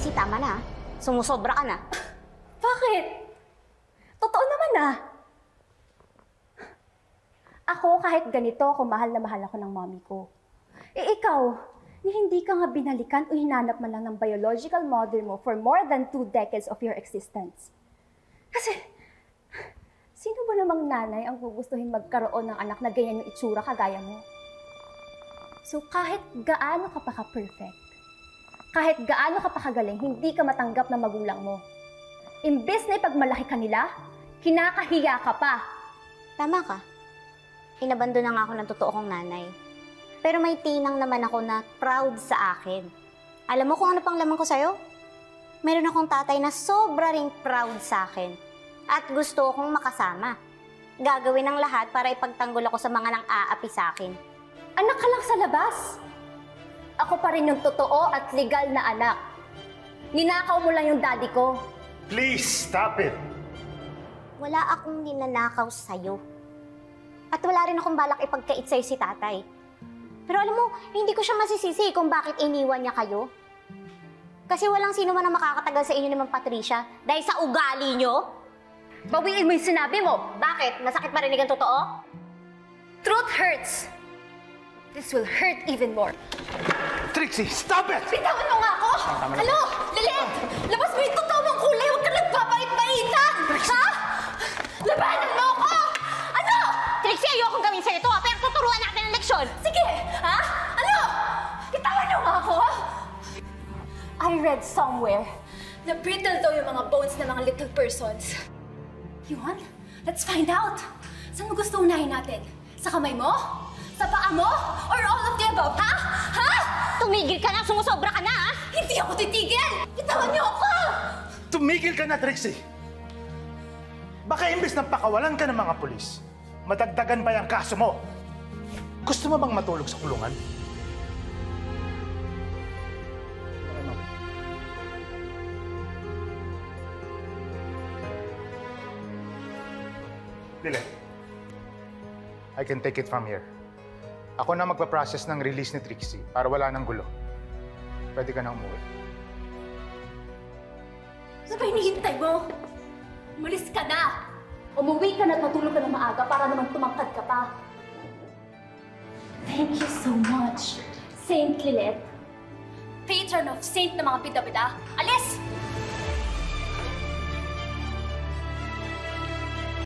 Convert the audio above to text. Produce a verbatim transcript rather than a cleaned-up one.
Trixie, tama na. Sumusobra ka na. Bakit? Totoo naman ah. Ako, kahit ganito, ako mahal na mahal ako ng mommy ko. Eh ikaw, ni hindi ka nga binalikan o hinanap man lang ng biological mother mo for more than two decades of your existence. Kasi, sino ba namang nanay ang gugustuhin magkaroon ng anak na ganyan yung itsura kagaya mo? So kahit gaano ka pa ka-perfect, kahit gaano ka pa kagaling, hindi ka matanggap ng magulang mo. Imbes na ipagmalaki ka nila, kinakahiya ka pa. Tama ka. Inabando na nga ako ng totoo kong nanay. Pero may tinang naman ako na proud sa akin. Alam mo kung ano pang laman ko sa'yo? Meron akong tatay na sobra ring proud sa akin. At gusto akong makasama. Gagawin ang lahat para ipagtanggol ako sa mga nang-aapi sa akin. Anak ka lang sa labas. Ako pa rin yung totoo at legal na anak. Ninakaw mo lang yung daddy ko. Please, stop it! Wala akong ninanakaw sa'yo. At wala rin akong balak ipagkait sa'yo si tatay. Pero alam mo, hindi ko siya masisisi kung bakit iniwan niya kayo. Kasi walang sino man ang makakatagal sa inyo ni Ma'am Patricia dahil sa ugali niyo. Bawiin mo yung sinabi mo. Bakit? Masakit marinig ang totoo? Truth hurts. This will hurt even more. Trixie, stop it! Bitawan mo nga ako! Ano? Lilit! Labas mo yung totoo mong kulay! Huwag ka nagpapait-paitan! Ha? Labanan mo ako! Ano? Trixie, ayokong gawin sa'yo ito, pero tuturuan natin ang leksyon. Sige! Ha? Ano? Bitawan mo nga ako! I read somewhere na brittle daw yung mga bones ng mga little persons. You want? Let's find out! Saan mo gusto unahin natin? Sa kamay mo? Sa paa mo? Or all of the above, ha? Ha? Tumigil ka na! Sumusobra ka na, ha? Hindi ako titigil! Bitawan niyo ako! Tumigil ka na, Trixie! Baka imbes na pakawalan ka ng mga pulis, madagdagan pa yung kaso mo. Gusto mo bang matulog sa kulungan? Ano? Lili, I can take it from here. Ako na magpa-process ng release ni Trixie para wala nang gulo. Pwede ka na umuwi. Ano ba hinihintay mo? Umalis ka na! Umuwi ka na at matulog ka na maaga para naman tumangkad ka pa. Thank you so much, Saint Lilith. Patron of Saint na mga bida-bida. Alis!